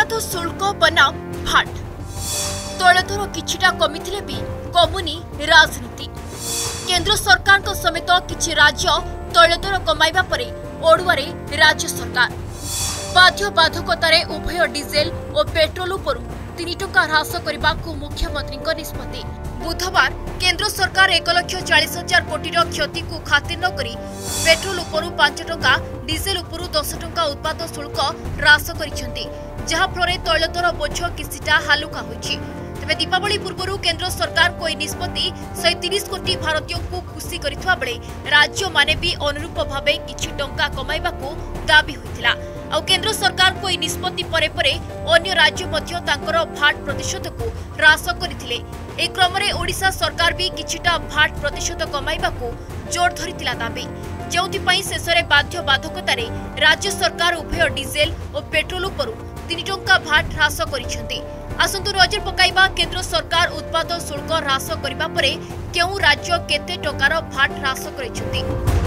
उत्पाद शुल्क बनाम भाट तैल दर किछिटा कमिथिले भी कमुनी राजनीति। केंद्र सरकार को समेत किछि राज्य तैल दर कमाइबा परे ओडुआरे राज्य सरकार बाध्य बाधकतारे उभय डीजेल और पेट्रोल उपरू 3 टंका ह्रास करने को मुख्यमंत्री निष्पत्ति। बुधवार केंद्र सरकार 1,40,000 कोटी क्षति को खातिर न करी पेट्रोल उपरू 5 टंका डीजेल उपरू 10 टंका उत्पाद शुल्क ह्रास करिसेंती, जहा फଳରେ तैल दर बोझ किसिटा हालुका होइछि। तेबे दीपावली पूर्व केंद्र सरकार को निष्पत्ति 130 कोटी भारतीयों को खुशी करिथवा बेले राज्य माने भी अनुरूप भावे किछि टंका कमाइबा को दाबी होइथिला। आ केंद्र सरकार को निष्पत्ति परे परे अन्य राज्य मध्य तांकर भाट प्रतिशत को ह्रास करथिले। ए क्रम रे ओडिशा सरकार भी किछिटा भाट प्रतिशत कमाइबा को जोर धरिथिला दाबी, जेउथि पई शेषरे बाध्य बाधकतारे राज्य सरकार उभय डीजेल और पेट्रोल उपरू 3 टंका भाट ह्रास करिसेंती। आसंतु नजर पकाइबा केंद्र सरकार उत्पाद शुल्क ह्रास करिबा परे केउ राज्य केते टंकार भाट ह्रास करिसेंती।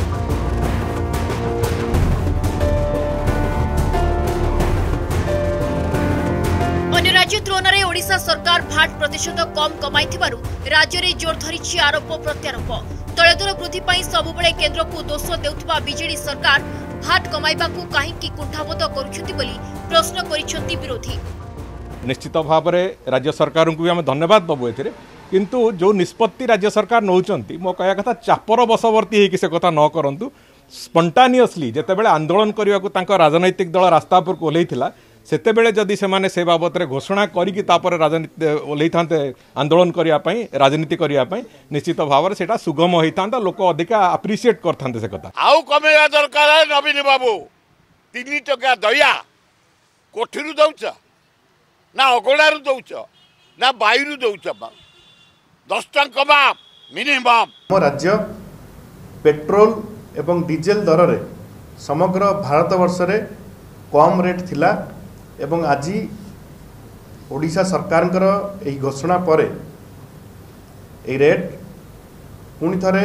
अन्य राज्य तुलन में ओडिशा सरकार भाट प्रतिशत कम कमाई राज्य में जोर धरी आरोप प्रत्यारोप। तैल दर वृद्धि पर सबुबले केंद्र को दोष देउथिबा बीजेडी सरकार भाट कमाइबा को काहेकि कुंठाबोध करुछंती बोली प्रश्न करिसेंती विरोधी। निश्चित भाव में राज्य सरकार को भी आम धन्यवाद दबु ए किंतु जो निष्पत्ति राज्य सरकार नौचंती मो कहया कथा चापर बशवर्ती होकि से कथा न करंतु स्पंटानियसली जेतेबेले आंदोलन करने को राजनैतिक दल रास्ता पर ओल्लैथिला सेतेबेले जदि सेमाने से बाबत घोषणा करिकि तापर राजनीति ओल्लै थांते आंदोलन करने राजनीति करने निश्चित भाव में सेटा सुगम होता लोक अधिका अप्रिशिएट करते से कथा आउ कमेगा दरकार है। नवीन बाबू 3 टका दया कोठीरू दउछ ना अगड़ारू दउछ ना बायुरू दउछ 10 टका मिनिमम। राज्य पेट्रोल एवं डीजेल दर रे समग्र भारत वर्ष रे कम रेट थिला एवं आज ओडिशा सरकारंकर एही घोषणा परे ए रेट पुणी थरे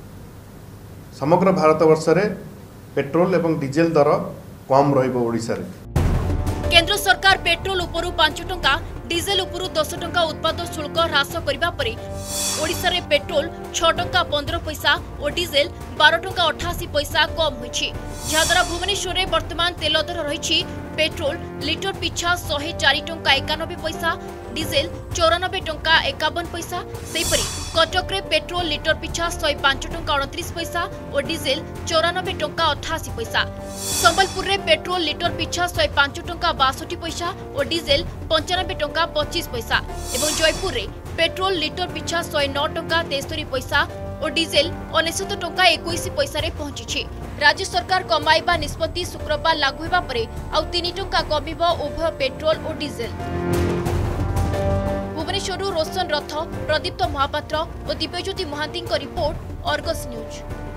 समग्र भारत वर्ष रे पेट्रोल एवं डीजेल दर कम रहिबो ओडिशा रे। केंद्र सरकार पेट्रोल उपरू 5 टंका डीजेल उपरू 10 टंका उत्पाद शुल्क ह्रास करबा परे ओडिशा रे पेट्रोल 6 टंका 15 पैसा और डीजेल 12 टंका 88 पैसा कम होइछि, जहाद्वारा भुवनेश्वर रे वर्तमान तेल दर रहिछि पेट्रोल लिटर पिछा 104 टंका 91 पैसा, डीजेल 94 टंका 51 पैसा। सेपरी कटक रे पेट्रोल लिटर पिछा 105 टंका 29 पैसा और डीजेल 94 टंका 88 पैसा। संबलपुर रे पेट्रोल लिटर पिछा 105 टंका 62 पैसा और डीजेल 95 टंका 25 पैसा एवं जयपुर रे पेट्रोल लिटर पिछा 109 टंका 63 पैसा और डीजेल 69 टंका 21 पैसा रे पहुंची। राज्य सरकार कमाइबा निष्पत्ति शुक्रवार लागू होगा परे आउ 3 टंका कमिबो उभय पेट्रोल और डीजेल। भुवनेश्वर रोशन रथ, प्रदीप्त महापात्र और Dibyajyoti Mahanti report, Argus news.